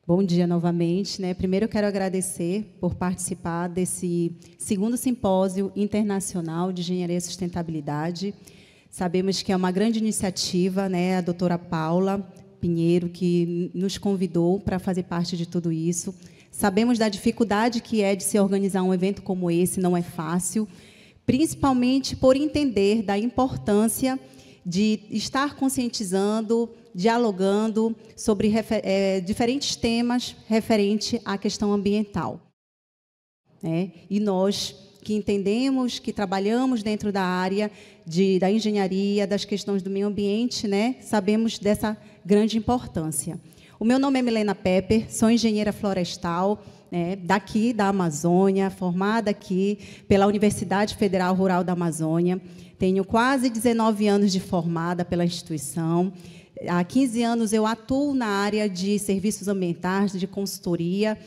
Bom dia novamente, né? Primeiro eu quero agradecer por participar desse segundo simpósio internacional de engenharia e sustentabilidade. Sabemos que é uma grande iniciativa, né? A doutora Paula Pinheiro, que nos convidou para fazer parte de tudo isso. Sabemos da dificuldade que é de se organizar um evento como esse, não é fácil, principalmente por entender da importância de estar conscientizando, dialogando sobre diferentes temas referentes à questão ambiental. E nós que entendemos, que trabalhamos dentro da área da engenharia, das questões do meio ambiente, né, sabemos dessa grande importância. O meu nome é Milena Pepper, sou engenheira florestal, daqui da Amazônia, formada aqui pela Universidade Federal Rural da Amazônia. Tenho quase 19 anos de formada pela instituição. Há 15 anos eu atuo na área de serviços ambientais, de consultoria.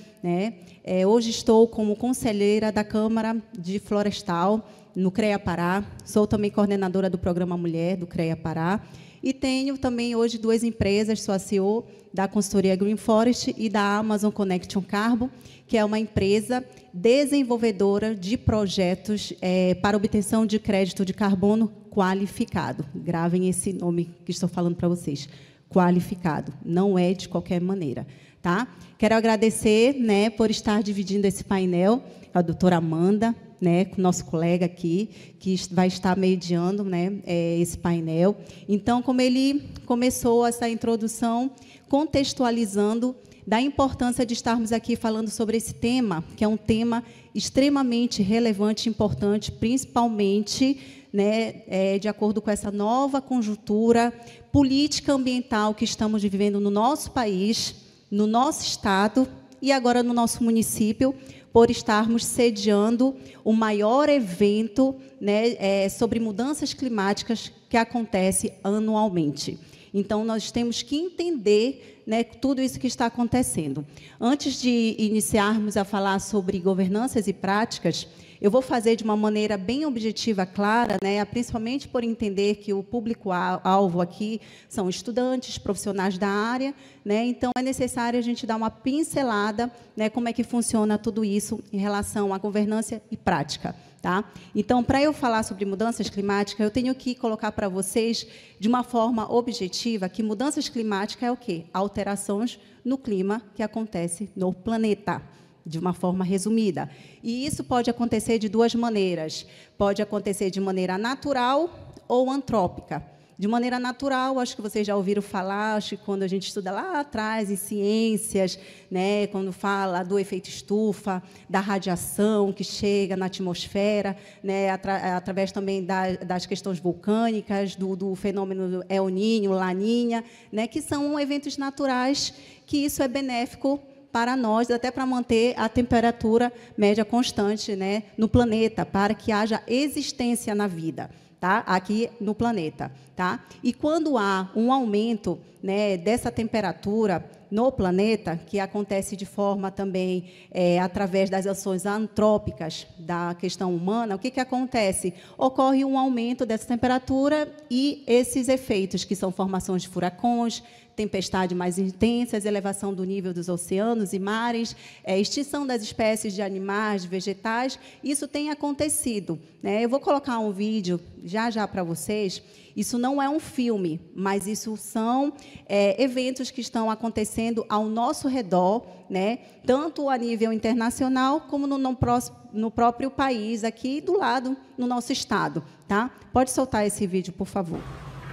Hoje estou como conselheira da Câmara de Florestal, no CREA Pará. Sou também coordenadora do Programa Mulher, do CREA Pará. E tenho também hoje 2 empresas, sou a CEO da consultoria Green Forest e da Amazon Connection Carbon, que é uma empresa desenvolvedora de projetos para obtenção de crédito de carbono qualificado. Gravem esse nome que estou falando para vocês. Qualificado. Não é de qualquer maneira. Tá? Quero agradecer, por estar dividindo esse painel com a doutora Amanda, com o nosso colega aqui, que vai estar mediando esse painel. Então, como ele começou essa introdução, contextualizando da importância de estarmos aqui falando sobre esse tema, que é um tema extremamente relevante e importante, principalmente de acordo com essa nova conjuntura política ambiental que estamos vivendo no nosso país, no nosso estado e agora no nosso município, por estarmos sediando o maior evento sobre mudanças climáticas que acontece anualmente. Então, nós temos que entender tudo isso que está acontecendo. Antes de iniciarmos a falar sobre governanças e práticas, eu vou fazer de uma maneira bem objetiva, clara, principalmente por entender que o público-alvo aqui são estudantes, profissionais da área, então é necessário a gente dar uma pincelada, como é que funciona tudo isso em relação à governança e prática. Tá? Então, para eu falar sobre mudanças climáticas, eu tenho que colocar para vocês, de uma forma objetiva, que mudanças climáticas é o quê? Alterações no clima que acontece no planeta, de uma forma resumida. E isso pode acontecer de 2 maneiras. Pode acontecer de maneira natural ou antrópica. De maneira natural, acho que vocês já ouviram falar, acho que quando a gente estuda lá atrás, em ciências, quando fala do efeito estufa, da radiação que chega na atmosfera, através também das questões vulcânicas, do fenômeno El Niño, Laninha, que são eventos naturais, que isso é benéfico para nós, até para manter a temperatura média constante no planeta, para que haja existência na vida. Tá? Aqui no planeta. Tá? E quando há um aumento dessa temperatura no planeta, que acontece de forma também através das ações antrópicas da questão humana, o que acontece? Ocorre um aumento dessa temperatura e esses efeitos, que são formações de furacões, tempestades mais intensas, elevação do nível dos oceanos e mares, extinção das espécies de animais, de vegetais, isso tem acontecido. Eu vou colocar um vídeo já para vocês. Isso não é um filme, mas isso são eventos que estão acontecendo ao nosso redor, tanto a nível internacional como no próprio país, aqui do lado, no nosso estado. Tá? Pode soltar esse vídeo, por favor.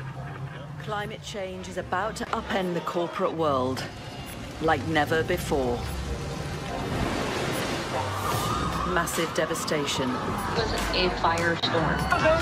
Climate change is about to upend the corporate world like never before. Massive devastation. It was a firestorm.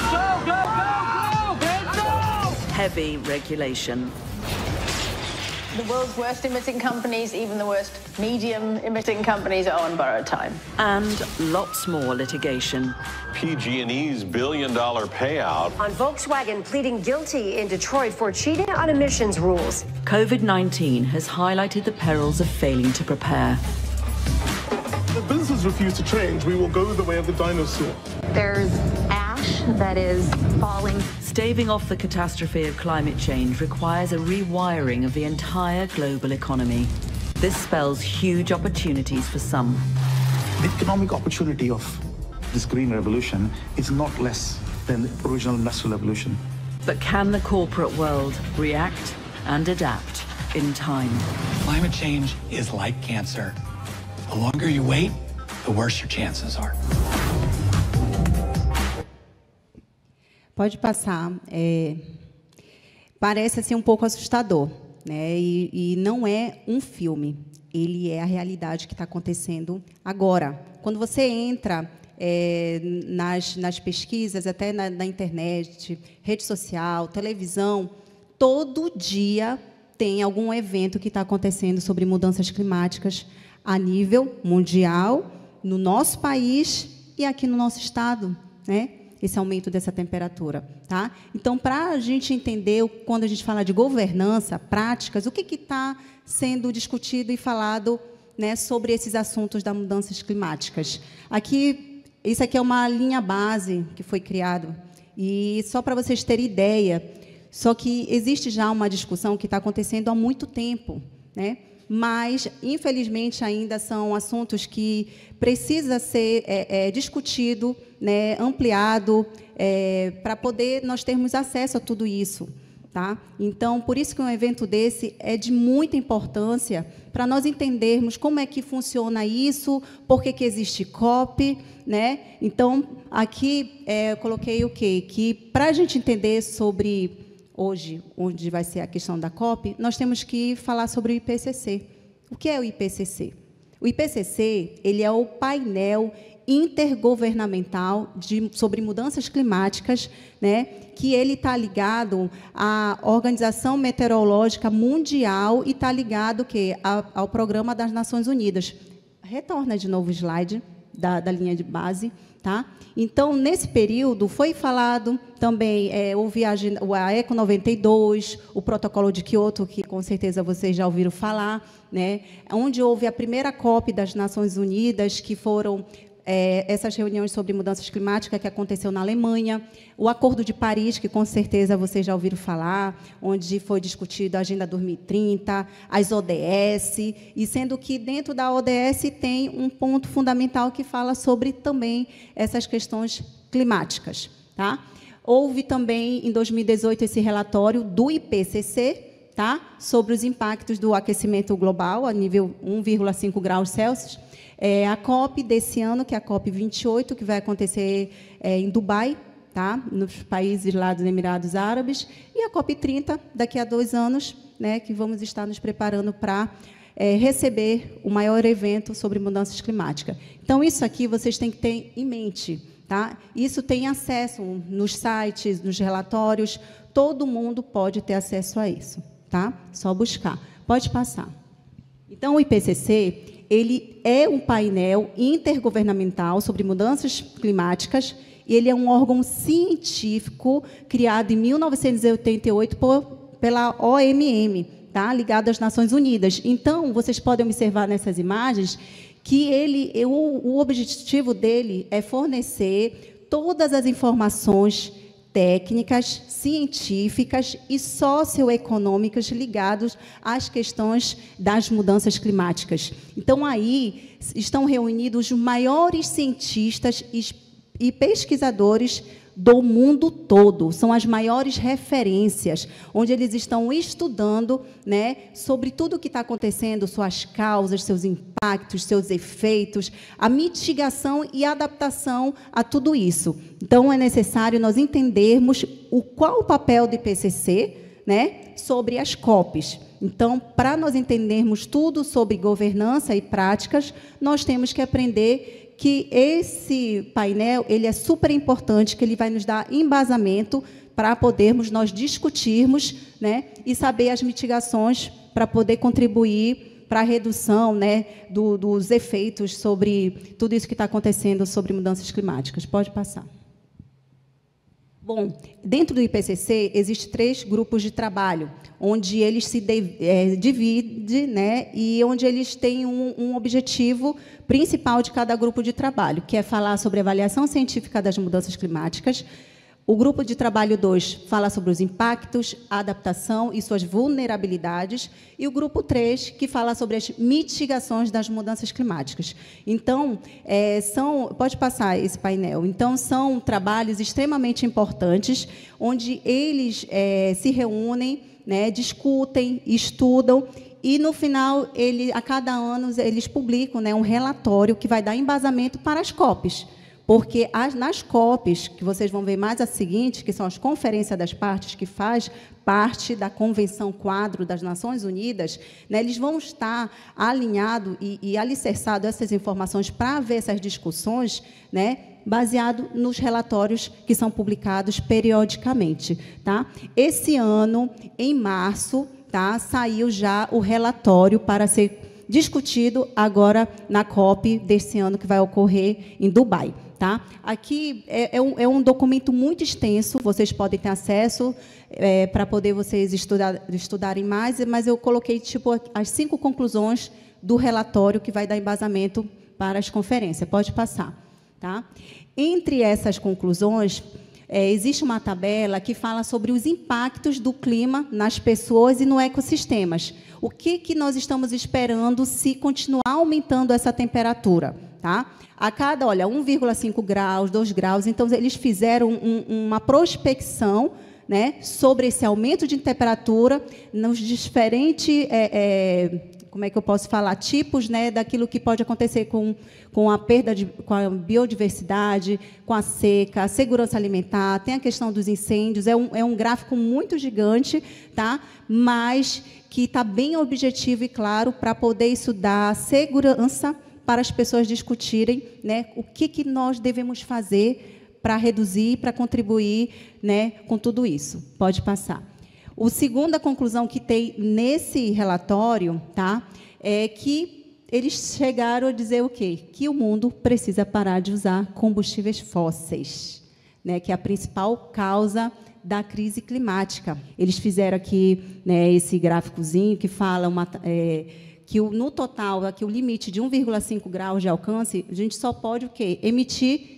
Go! Heavy regulation. The world's worst emitting companies, even the worst medium emitting companies, are on borrowed time. And lots more litigation. PG&E's billion-dollar payout. On Volkswagen pleading guilty in Detroit for cheating on emissions rules. COVID-19 has highlighted the perils of failing to prepare. If businesses refuse to change, we will go the way of the dinosaur. There's ash that is falling. Staving off the catastrophe of climate change requires a rewiring of the entire global economy. This spells huge opportunities for some. The economic opportunity of this green revolution is not less than the original industrial revolution. But can the corporate world react and adapt in time? Climate change is like cancer. The longer you wait, the worse your chances are. Pode passar. Parece assim um pouco assustador, né? E não é um filme. Ele é a realidade que está acontecendo agora. Quando você entra nas pesquisas, até na internet, rede social, televisão, todo dia tem algum evento que está acontecendo sobre mudanças climáticas a nível mundial, no nosso país e aqui no nosso estado, né? Esse aumento dessa temperatura, tá? Então, para a gente entender, quando a gente fala de governança, práticas, o que está sendo discutido e falado, né, sobre esses assuntos das mudanças climáticas. Isso aqui é uma linha base que foi criada, e só para vocês terem ideia, só que existe já uma discussão que está acontecendo há muito tempo, né? Mas, infelizmente, ainda são assuntos que precisa ser discutido, né, ampliado, para poder nós termos acesso a tudo isso. Tá? Então, por isso que um evento desse é de muita importância para nós entendermos como é que funciona isso, por que existe COP, né? Então, aqui eu coloquei o quê? Que para a gente entender sobre hoje, onde vai ser a questão da COP, nós temos que falar sobre o IPCC. O que é o IPCC? O IPCC, ele é o painel intergovernamental sobre mudanças climáticas, né, que ele está ligado à Organização Meteorológica Mundial e está ligado ao Programa das Nações Unidas. Retorna de novo o slide da linha de base. Tá? Então, nesse período, foi falado também, houve a ECO 92, o Protocolo de Kyoto, que com certeza vocês já ouviram falar, né? Onde houve a primeira COP das Nações Unidas, que foram essas reuniões sobre mudanças climáticas que aconteceu na Alemanha, o Acordo de Paris, que com certeza vocês já ouviram falar, onde foi discutida a Agenda 2030, as ODS, e sendo que dentro da ODS tem um ponto fundamental que fala sobre também essas questões climáticas. Tá? Houve também, em 2018, esse relatório do IPCC, tá? Sobre os impactos do aquecimento global, a nível 1,5 graus Celsius. A COP desse ano, que é a COP 28, que vai acontecer em Dubai, tá? Nos países lá dos Emirados Árabes, e a COP 30, daqui a 2 anos, né, que vamos estar nos preparando para receber o maior evento sobre mudanças climáticas. Então, isso aqui vocês têm que ter em mente. Tá? Isso tem acesso nos sites, nos relatórios, todo mundo pode ter acesso a isso. Tá? Só buscar. Pode passar. Então, o IPCC ele é um painel intergovernamental sobre mudanças climáticas e ele é um órgão científico criado em 1988 pela OMM, tá? Ligado às Nações Unidas. Então, vocês podem observar nessas imagens que o objetivo dele é fornecer todas as informações técnicas, científicas e socioeconômicas ligadas às questões das mudanças climáticas. Então, aí estão reunidos os maiores cientistas e pesquisadores do mundo todo. São as maiores referências, onde eles estão estudando, né, sobre tudo o que está acontecendo, suas causas, seus impactos, seus efeitos, a mitigação e a adaptação a tudo isso. Então, é necessário nós entendermos qual o papel do IPCC, né, sobre as COPs. Então, para nós entendermos tudo sobre governança e práticas, nós temos que aprender que esse painel ele é super importante, que ele vai nos dar embasamento para podermos nós discutirmos, né, e saber as mitigações para poder contribuir para a redução, né, dos efeitos sobre tudo isso que está acontecendo sobre mudanças climáticas. Pode passar. Bom, dentro do IPCC, existem 3 grupos de trabalho, onde eles se dividem, né, e onde eles têm um objetivo principal de cada grupo de trabalho, que é falar sobre a avaliação científica das mudanças climáticas, O grupo de trabalho 2 fala sobre os impactos, a adaptação e suas vulnerabilidades. E o grupo 3, que fala sobre as mitigações das mudanças climáticas. Então, pode passar esse painel. Então, são trabalhos extremamente importantes, onde eles se reúnem, né, discutem, estudam, e, no final, a cada ano, eles publicam, né, um relatório que vai dar embasamento para as COPs. Porque nas COPs, que vocês vão ver mais a seguinte, que são as conferências das partes, que faz parte da Convenção Quadro das Nações Unidas, né, eles vão estar alinhados e alicerçados essas informações para ver essas discussões, né, baseado nos relatórios que são publicados periodicamente. Tá? Esse ano, em março, tá, saiu já o relatório para ser discutido agora na COP desse ano, que vai ocorrer em Dubai. Tá? Aqui é um documento muito extenso, vocês podem ter acesso para poder vocês estudarem mais, mas eu coloquei as 5 conclusões do relatório que vai dar embasamento para as conferências. Pode passar. Tá? Entre essas conclusões, existe uma tabela que fala sobre os impactos do clima nas pessoas e no ecossistemas. O que nós estamos esperando se continuar aumentando essa temperatura? Tá? A cada, 1,5 graus, 2 graus, então eles fizeram uma prospecção, né, sobre esse aumento de temperatura nos diferentes, como é que eu posso falar, tipos, né, daquilo que pode acontecer com a perda com a biodiversidade, com a seca, a segurança alimentar, tem a questão dos incêndios, é um gráfico muito gigante, tá? Mas que está bem objetivo e claro para poder isso dar segurança para as pessoas discutirem, né, o que nós devemos fazer para reduzir, para contribuir, né, com tudo isso. Pode passar. A segunda conclusão que tem nesse relatório, tá, é que eles chegaram a dizer o quê? Que o mundo precisa parar de usar combustíveis fósseis, né, que é a principal causa da crise climática. Eles fizeram aqui, né, esse gráficozinho que fala que no total, aqui o limite de 1,5 graus de alcance, a gente só pode o quê? Emitir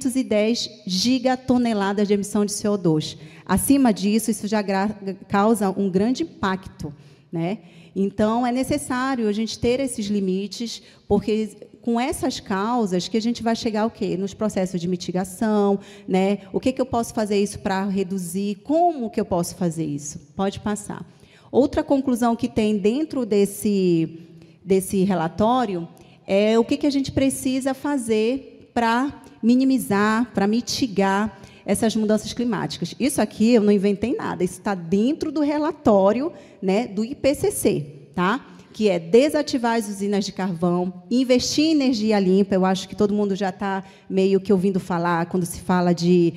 510 gigatoneladas de emissão de CO2. Acima disso, isso já causa um grande impacto, né? Então, é necessário a gente ter esses limites, porque com essas causas que a gente vai chegar o quê? Nos processos de mitigação, né? O que eu posso fazer isso para reduzir? Como que eu posso fazer isso? Pode passar. Outra conclusão que tem dentro desse relatório é o que a gente precisa fazer para minimizar, para mitigar essas mudanças climáticas. Isso aqui eu não inventei nada, isso está dentro do relatório, né, do IPCC, tá? Que é desativar as usinas de carvão, investir em energia limpa. Eu acho que todo mundo já está meio que ouvindo falar quando se fala de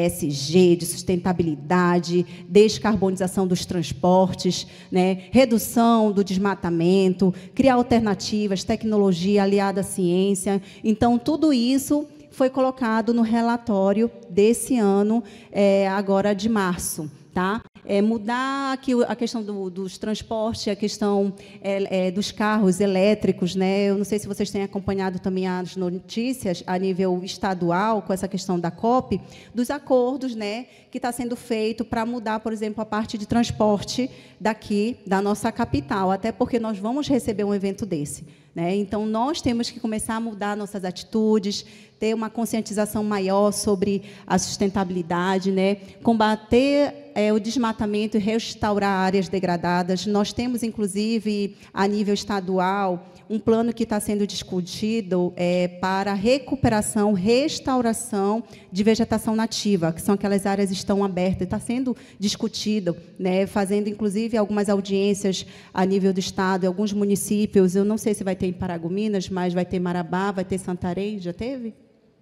ESG, de sustentabilidade, descarbonização dos transportes, né, redução do desmatamento, criar alternativas, tecnologia aliada à ciência. Então, tudo isso foi colocado no relatório desse ano, agora de março. Tá? Mudar aqui a questão dos transportes, a questão dos carros elétricos, né? Eu não sei se vocês têm acompanhado também as notícias a nível estadual, com essa questão da COP, dos acordos, né, que está sendo feito para mudar, por exemplo, a parte de transporte daqui, da nossa capital, até porque nós vamos receber um evento desse. Né? Então, nós temos que começar a mudar nossas atitudes, ter uma conscientização maior sobre a sustentabilidade, né? Combater o desmatamento e restaurar áreas degradadas. Nós temos, inclusive, a nível estadual, um plano que está sendo discutido para recuperação, restauração de vegetação nativa, que são aquelas áreas que estão abertas. Está sendo discutido, né, fazendo, inclusive, algumas audiências a nível do Estado, em alguns municípios. Eu não sei se vai ter em Paragominas, mas vai ter Marabá, vai ter Santarém. Já teve?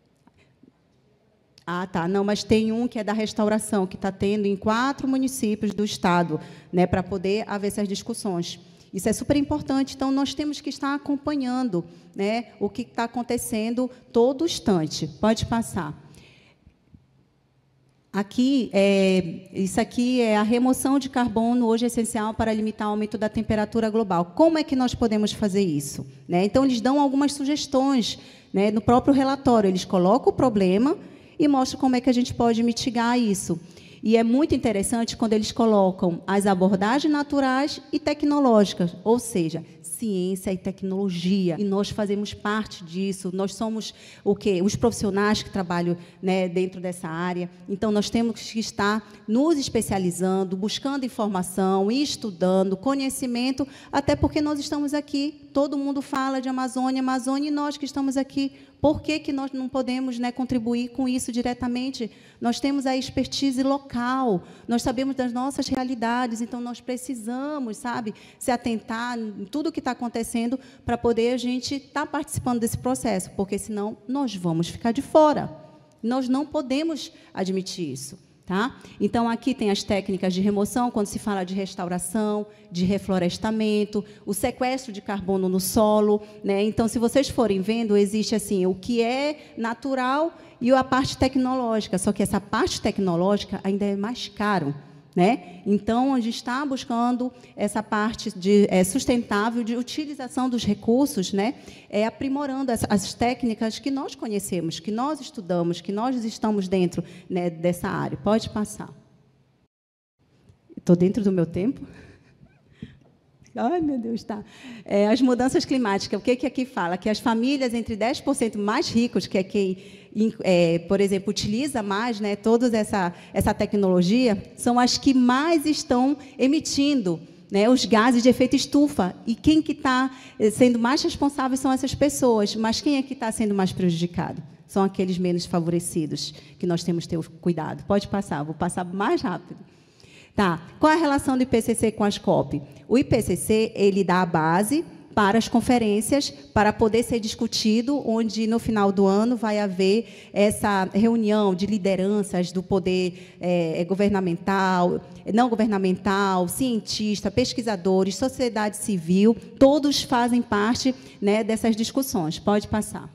Ah, tá. Não, mas tem um que é da restauração, que está tendo em 4 municípios do Estado, né, para poder haver essas discussões. Isso é super importante, então nós temos que estar acompanhando, né, o que está acontecendo todo instante. Pode passar. Aqui, isso aqui é a remoção de carbono, hoje é essencial para limitar o aumento da temperatura global. Como é que nós podemos fazer isso? Né? Então, eles dão algumas sugestões, né, no próprio relatório. Eles colocam o problema e mostra como é que a gente pode mitigar isso. E é muito interessante quando eles colocam as abordagens naturais e tecnológicas, ou seja, ciência e tecnologia, e nós fazemos parte disso, nós somos o quê? Os profissionais que trabalham, né, dentro dessa área, então nós temos que estar nos especializando, buscando informação, estudando, conhecimento, até porque nós estamos aqui, todo mundo fala de Amazônia, e nós que estamos aqui, por que nós não podemos, né, contribuir com isso diretamente? Nós temos a expertise local, nós sabemos das nossas realidades, então nós precisamos, sabe, se atentar em tudo o que está acontecendo para poder a gente estar participando desse processo, porque senão nós vamos ficar de fora. Nós não podemos admitir isso. Tá? Então, aqui tem as técnicas de remoção, quando se fala de restauração, de reflorestamento, o sequestro de carbono no solo, né? Então, se vocês forem vendo, existe assim, o que é natural e a parte tecnológica, só que essa parte tecnológica ainda é mais caro, né? Então, a gente está buscando essa parte sustentável de utilização dos recursos, né? Aprimorando as técnicas que nós conhecemos, que nós estudamos, que nós estamos dentro, né, dessa área. Pode passar. Estou dentro do meu tempo? Ai, meu Deus, tá. As mudanças climáticas, o que aqui fala? Que as famílias entre 10% mais ricos, que é quem, por exemplo, utiliza mais, né, toda essa tecnologia, são as que mais estão emitindo, né, os gases de efeito estufa. E quem que está sendo mais responsável são essas pessoas, mas quem é que está sendo mais prejudicado? São aqueles menos favorecidos, que nós temos que ter cuidado. Pode passar, vou passar mais rápido. Tá. Qual é a relação do IPCC com as COP? O IPCC, ele dá a base para as conferências, para poder ser discutido, onde, no final do ano, vai haver essa reunião de lideranças do poder governamental, não governamental, cientista, pesquisadores, sociedade civil, todos fazem parte, né, dessas discussões. Pode passar.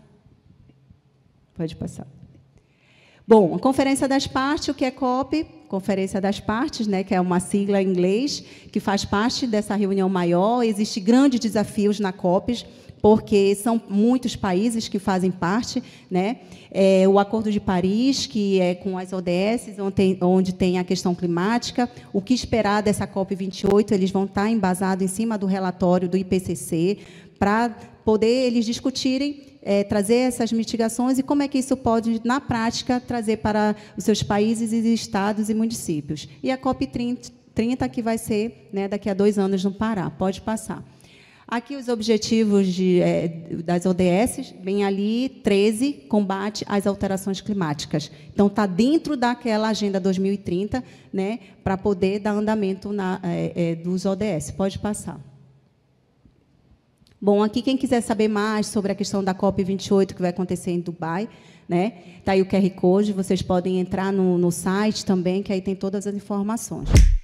Pode passar. Bom, a Conferência das Partes, o que é COP? Conferência das Partes, né, que é uma sigla em inglês, que faz parte dessa reunião maior. Existem grandes desafios na COP, porque são muitos países que fazem parte, né? O Acordo de Paris, que é com as ODS, onde tem a questão climática. O que esperar dessa COP28? Eles vão estar embasados em cima do relatório do IPCC, para poder eles discutirem, trazer essas mitigações e como é que isso pode, na prática, trazer para os seus países, e estados e municípios. E a COP30, que vai ser, né, daqui a 2 anos no Pará. Pode passar. Aqui os objetivos das ODS, bem ali, 13, combate às alterações climáticas. Então, está dentro daquela Agenda 2030, né, para poder dar andamento dos ODS. Pode passar. Bom, aqui, quem quiser saber mais sobre a questão da COP28, que vai acontecer em Dubai, né? Está aí o QR Code, vocês podem entrar no site também, que aí tem todas as informações.